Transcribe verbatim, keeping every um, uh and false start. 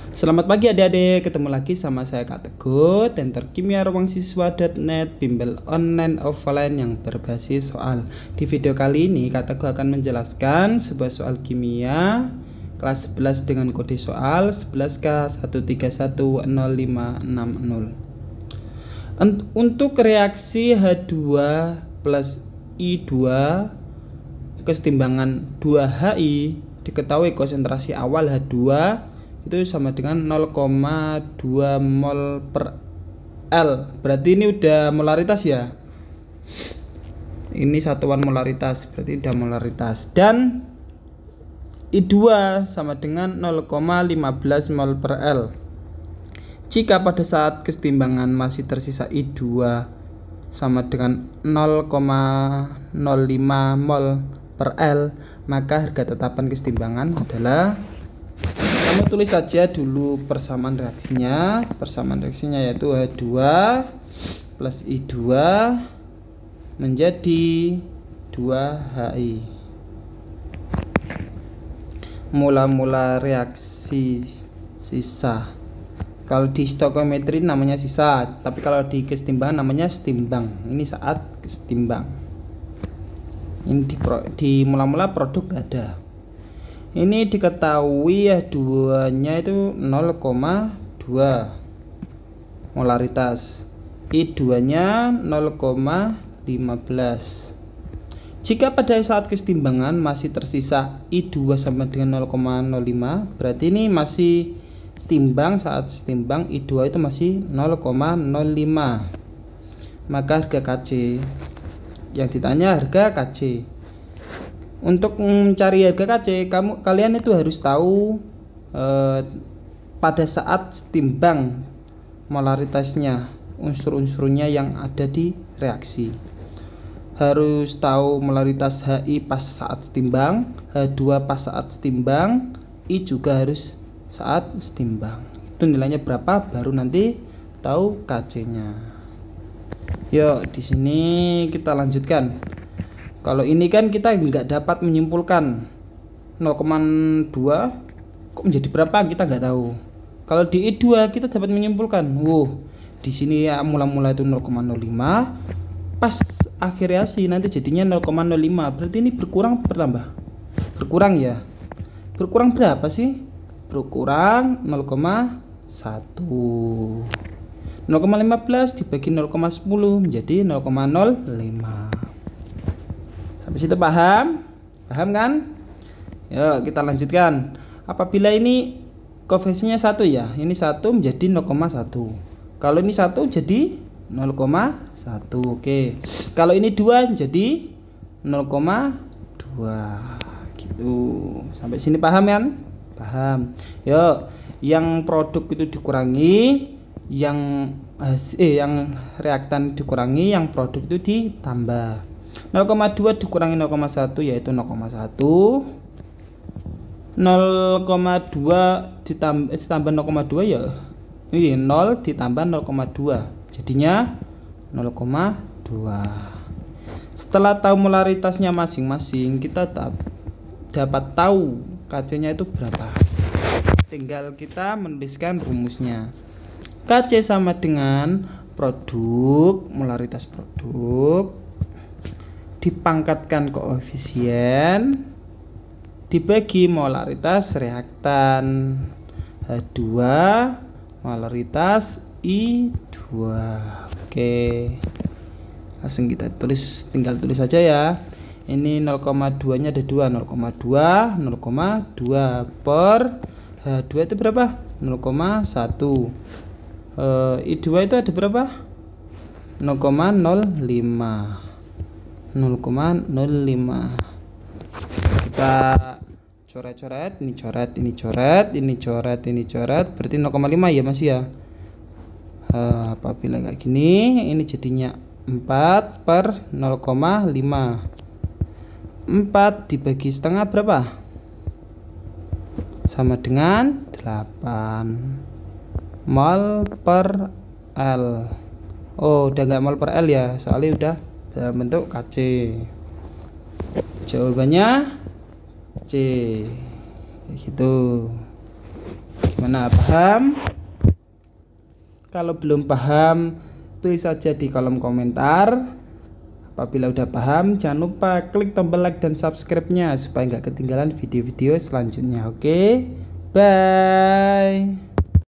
Selamat pagi adik-adik, ketemu lagi sama saya Kak Teguh, Tentor Kimia Ruang Siswa dot net, bimbel online offline yang berbasis soal. Di video kali ini Kak Teguh akan menjelaskan sebuah soal kimia kelas sebelas dengan kode soal sebelas K satu tiga satu nol lima enam nol. Untuk reaksi H dua plus I dua kesetimbangan dua H I, diketahui konsentrasi awal H dua itu sama dengan nol koma dua mol per L. Berarti ini udah molaritas ya. Ini satuan molaritas, berarti udah molaritas. Dan I dua sama dengan nol koma lima belas mol per L. Jika pada saat kesetimbangan masih tersisa I dua sama dengan nol koma nol lima mol per L, maka harga tetapan kesetimbangan adalah, kamu tulis saja dulu persamaan reaksinya. Persamaan reaksinya yaitu H dua plus I dua menjadi dua H I. Mula-mula reaksi sisa. Kalau di stoikiometri namanya sisa, tapi kalau di kesetimbangan namanya setimbang. Ini saat kesetimbang. Ini di, di mula-mula produk ada. Ini diketahui H dua nya itu nol koma dua molaritas, I dua nya nol koma lima belas. Jika pada saat kesetimbangan masih tersisa I dua sama dengan nol koma nol lima, berarti ini masih setimbang. Saat setimbang I dua itu masih nol koma nol lima, maka harga K C. Yang ditanya harga K C. Untuk mencari harga K C, kamu kalian itu harus tahu eh, pada saat setimbang molaritasnya, unsur-unsurnya yang ada di reaksi. Harus tahu molaritas H I pas saat setimbang, H dua pas saat setimbang, I juga harus saat setimbang. Itu nilainya berapa, baru nanti tahu K C-nya. Yuk, di sini kita lanjutkan. Kalau ini kan kita nggak dapat menyimpulkan nol koma dua kok menjadi berapa, kita nggak tahu. Kalau di I dua kita dapat menyimpulkan, wow, di sini ya mula-mula itu nol koma nol lima, pas akhir reaksi nanti jadinya nol koma nol lima. Berarti ini berkurang bertambah? Berkurang ya. Berkurang berapa sih? Berkurang nol koma satu. nol koma lima belas dibagi nol koma sepuluh menjadi nol koma nol lima. Sampai situ paham? Paham kan? Yuk kita lanjutkan. Apabila ini koefisiennya satu ya, ini satu menjadi nol koma satu. Kalau ini satu jadi nol koma satu. Oke. Kalau ini dua jadi nol koma dua. Gitu. Sampai sini paham kan? Paham. Yuk, yang produk itu dikurangi, yang eh yang reaktan dikurangi, yang produk itu ditambah. nol koma dua dikurangi nol koma satu yaitu nol koma satu. nol koma dua ditambah, ditambah nol koma dua ya. Ini nol ditambah nol koma dua. Jadinya nol koma dua. Setelah tahu molaritasnya masing-masing, kita dapat tahu K C-nya itu berapa. Tinggal kita menuliskan rumusnya. K C sama dengan produk, molaritas produk dipangkatkan koefisien dibagi molaritas reaktan H dua molaritas I dua. Oke, langsung kita tulis, tinggal tulis saja ya. Ini nol koma dua nya ada dua, nol koma dua, nol koma dua per H dua itu berapa? nol koma satu. I dua itu ada berapa? nol koma nol lima. nol koma nol lima. Kita coret-coret, ini coret, ini coret, ini coret, ini coret, berarti nol koma lima ya Mas ya. Uh, apabila kayak gini, ini jadinya empat per nol koma lima. empat dibagi setengah berapa? Sama dengan delapan mol per L. Oh, udah nggak mol per L ya, soalnya udah dalam bentuk K C. Jawabannya C. Gitu. Gimana? Gimana, paham? Kalau belum paham, tulis saja di kolom komentar. Apabila udah paham, jangan lupa klik tombol like dan subscribe-nya supaya nggak ketinggalan video-video selanjutnya. Oke, bye.